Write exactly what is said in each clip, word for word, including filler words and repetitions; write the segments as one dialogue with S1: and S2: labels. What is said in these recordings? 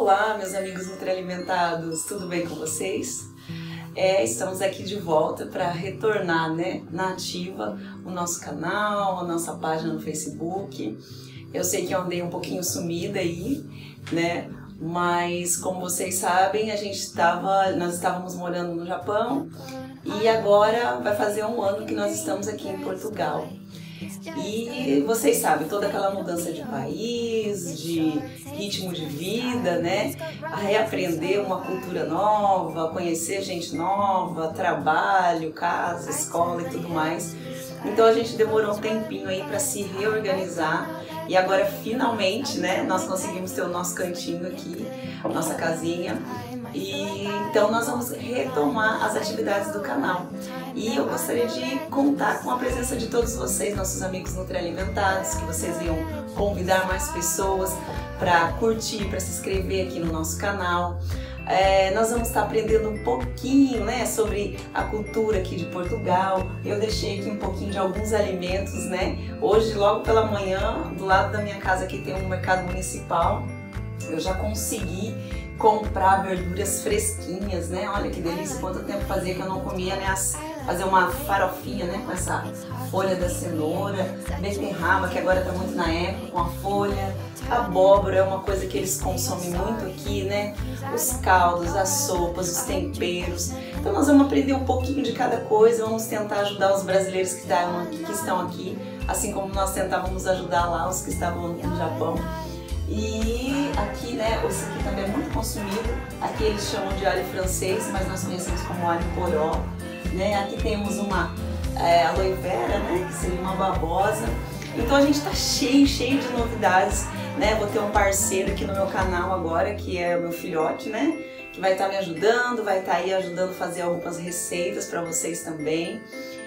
S1: Olá, meus amigos nutrialimentados, tudo bem com vocês? É, estamos aqui de volta para retornar, né, na ativa o nosso canal, a nossa página no Facebook. Eu sei que eu andei um pouquinho sumida aí, né, mas como vocês sabem, a gente estava, nós estávamos morando no Japão e agora vai fazer um ano que nós estamos aqui em Portugal. E vocês sabem, toda aquela mudança de país, de ritmo de vida, né? A reaprender uma cultura nova, conhecer gente nova, trabalho, casa, escola e tudo mais. Então a gente demorou um tempinho aí para se reorganizar e agora finalmente, né, nós conseguimos ter o nosso cantinho aqui, nossa casinha. E então nós vamos retomar as atividades do canal. E eu gostaria de contar com a presença de todos vocês, nossos amigos nutrialimentados, que vocês iam convidar mais pessoas para curtir, para se inscrever aqui no nosso canal. É, nós vamos estar aprendendo um pouquinho, né, sobre a cultura aqui de Portugal. Eu deixei aqui um pouquinho de alguns alimentos, né? Hoje, logo pela manhã, do lado da minha casa aqui tem um mercado municipal. Eu já consegui comprar verduras fresquinhas, né? Olha que delícia, quanto tempo fazia que eu não comia, né? Fazer uma farofinha, né? Com essa folha da cenoura, beterraba, que agora tá muito na época, com a folha. Abóbora é uma coisa que eles consomem muito aqui, né? Os caldos, as sopas, os temperos. Então nós vamos aprender um pouquinho de cada coisa, vamos tentar ajudar os brasileiros que estão aqui, que estão aqui assim como nós tentávamos ajudar lá os que estavam no Japão. E aqui, né, esse aqui também é muito consumido. Aqui eles chamam de alho francês, mas nós conhecemos como alho poró, né? Aqui temos uma é, aloe vera, né, que seria uma babosa. Então a gente tá cheio, cheio de novidades, né? Vou ter um parceiro aqui no meu canal agora, que é o meu filhote, né? Que vai estar me ajudando, vai estar aí ajudando a fazer algumas receitas para vocês também.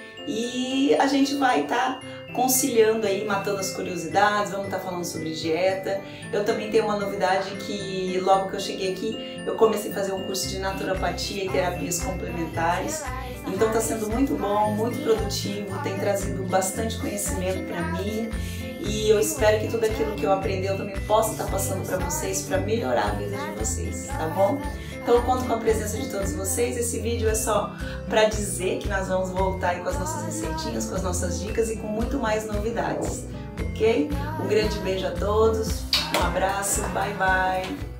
S1: E a gente vai estar conciliando aí, matando as curiosidades, vamos estar falando sobre dieta. Eu também tenho uma novidade que logo que eu cheguei aqui, eu comecei a fazer um curso de naturopatia e terapias complementares. Então está sendo muito bom, muito produtivo, tem trazido bastante conhecimento para mim. E eu espero que tudo aquilo que eu aprendi eu também possa estar passando para vocês, para melhorar a vida de vocês, tá bom? Então eu conto com a presença de todos vocês. Esse vídeo é só para dizer que nós vamos voltar aí com as nossas receitinhas, com as nossas dicas e com muito mais novidades, ok? Um grande beijo a todos, um abraço, bye bye!